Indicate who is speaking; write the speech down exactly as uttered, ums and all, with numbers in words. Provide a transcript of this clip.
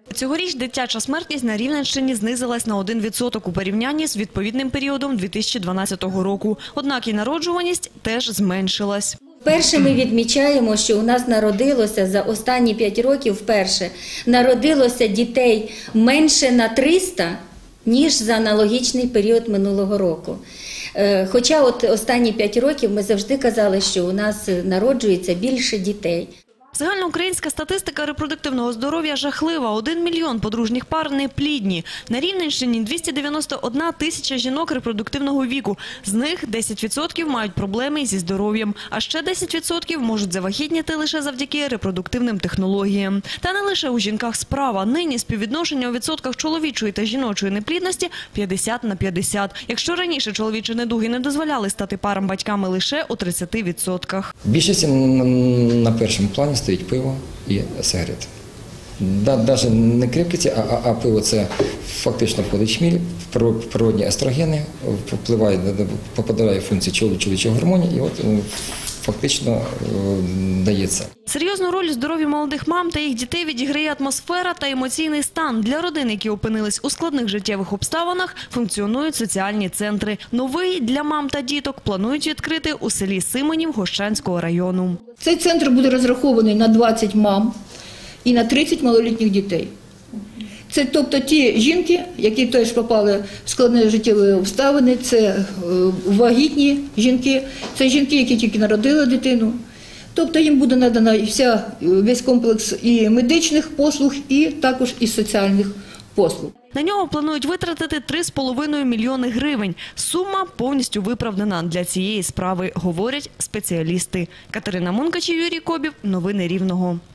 Speaker 1: Цьогоріч дитяча смертність на Рівненщині знизилась на один відсоток у порівнянні з відповідним періодом дві тисячі дванадцятого року. Однак і народжуваність теж зменшилась.
Speaker 2: Вперше ми відмічаємо, що у нас народилося за останні п'ять років вперше народилося дітей менше на триста, ніж за аналогічний період минулого року. Хоча от останні п'ять років ми завжди казали, що у нас народжується більше дітей.
Speaker 1: Загальноукраїнська статистика репродуктивного здоров'я жахлива. Один мільйон подружніх пар неплідні. На Рівненщині двісті дев'яносто одна тисяча жінок репродуктивного віку. З них десять відсотків мають проблеми зі здоров'ям. А ще десять відсотків можуть завагітніти лише завдяки репродуктивним технологіям. Та не лише у жінках справа. Нині співвідношення у відсотках чоловічої та жіночої неплідності п'ятдесят на п'ятдесят. Якщо раніше чоловічі недуги не дозволяли стати парам батьками лише у тридцяти відсотках.
Speaker 3: Більшість на першому плані стоїть пиво і сигарети. Навіть не крепкість, а, а пиво – це фактично входить шміль, природні естрогени, впливає, попадає в функції чоловічого гормонів і от фактично дається.
Speaker 1: Серйозну роль у здоров'ї молодих мам та їх дітей відіграє атмосфера та емоційний стан. Для родин, які опинились у складних життєвих обставинах, функціонують соціальні центри. Новий для мам та діток планують відкрити у селі Симонів Гощанського району.
Speaker 4: Цей центр буде розрахований на двадцять мам і на тридцять малолітніх дітей. Це тобто ті жінки, які теж попали в складні життєві обставини, це вагітні жінки, це жінки, які тільки народили дитину. Тобто їм буде надано вся, весь комплекс і медичних послуг, і також і соціальних послуг.
Speaker 1: На нього планують витратити три з половиною мільйони гривень. Сума повністю виправдана для цієї справи, говорять спеціалісти. Катерина Мункач, Юрій Кобів. Новини Рівного.